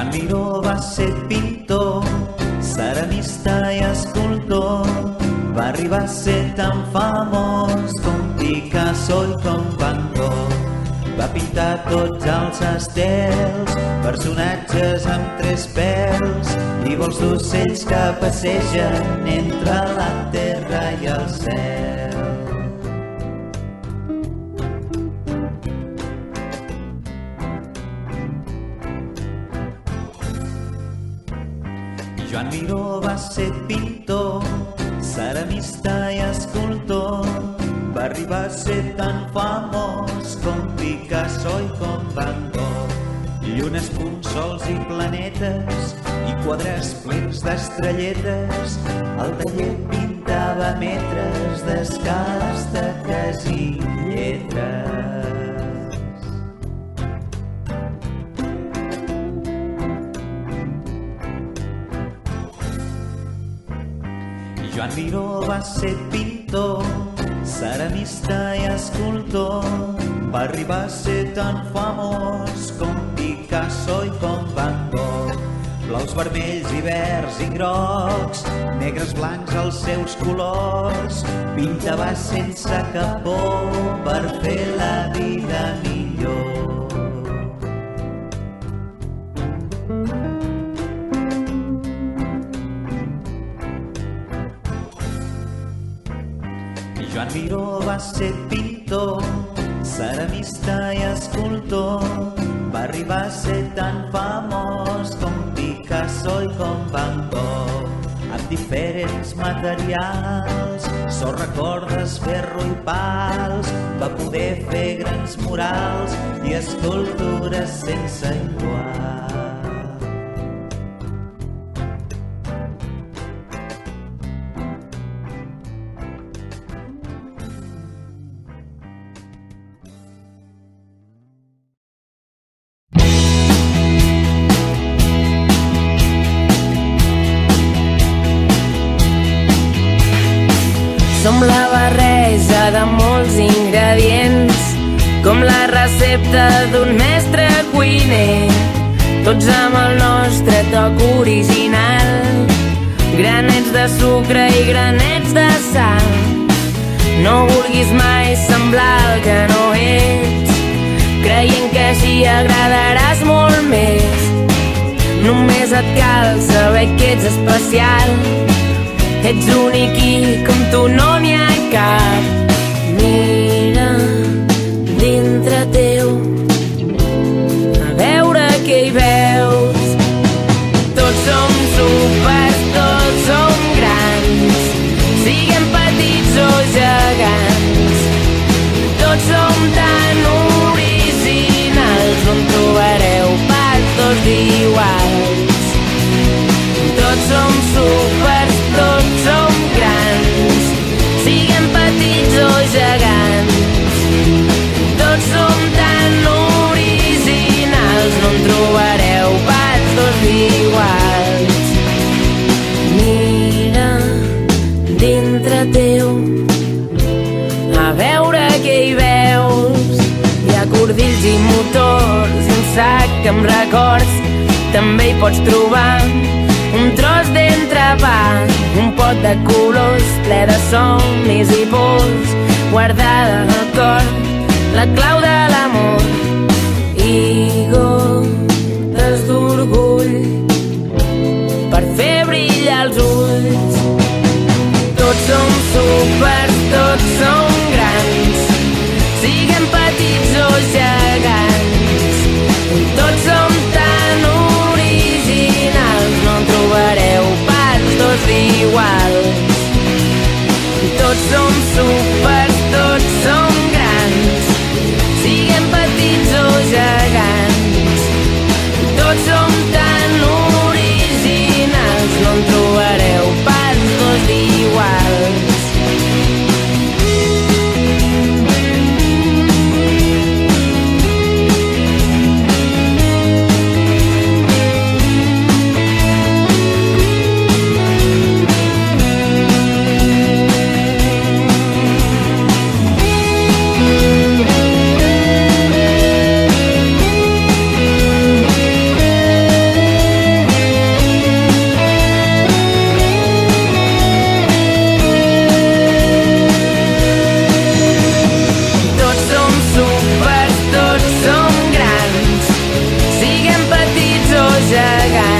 Joan Miró va ser pintor, ceramista i escultor. Va arribar a ser tan famós com Picasso i com Van Gogh. Va pintar tots els estels, personatges amb 3 pèls i vols d'ocells que passegen entre la terra i el cel. Joan Miró va ser pintor, ceramista i escultor. Va arribar a ser tan famós com Picasso i com Van Gogh. Llunes, punsols i planetes i quadres plens d'estrelletes. El taller pintava metres d'escales, taques i lletres. Joan Miró va ser pintor, ceramista i escultor. Va arribar a ser tan famós com Picasso i com Van Gogh. Blaus, vermells i verds i grocs, negres, blancs els seus colors. Pintava sense cap por per fer la vida millor. Joan Miró va ser pintor, ceramista i escultor. Va arribar a ser tan famós com Picasso i com Van Gogh. Amb diferents materials, sorra, cordes, ferro i pals, va poder fer grans murals i escultures sense igual. Som la barreja de molts ingredients, com la recepta d'un mestre cuiner, tots amb el nostre toc original. Granets de sucre i granets de sal. No vulguis mai semblar el que no ets, creient que així agradaràs molt més. Només et cal saber que ets especial. Ets únic i com tu no n'hi ha cap. Mira dintre teu, a veure què hi veus. Tots som súpers, tots som grans, siguem petits o gegants. Tots som tan originals, no en trobareu pas dos iguals. Tots som súpers, tots som grans, siguem petits o gegants. Tots som tan originals, no en trobareu pas dos iguals. Mira dintre teu, a veure què hi veus. Hi ha cordills i motors i un sac amb records. També hi pots trobar un tros d'entrepà, un pot de colors ple de somnis i pors, guardada al cor la clau de l'amor i gotes d'orgull per fer brillar els ulls. Tots som súpers, tots som grans, siguem petits o gegants. Tots som tan originals, no en trobareu pas dos iguals. Tots som súpers, tots som grans, siguem petits o gegants. Tots som tan originals, no en trobareu pas dos iguals. gegant.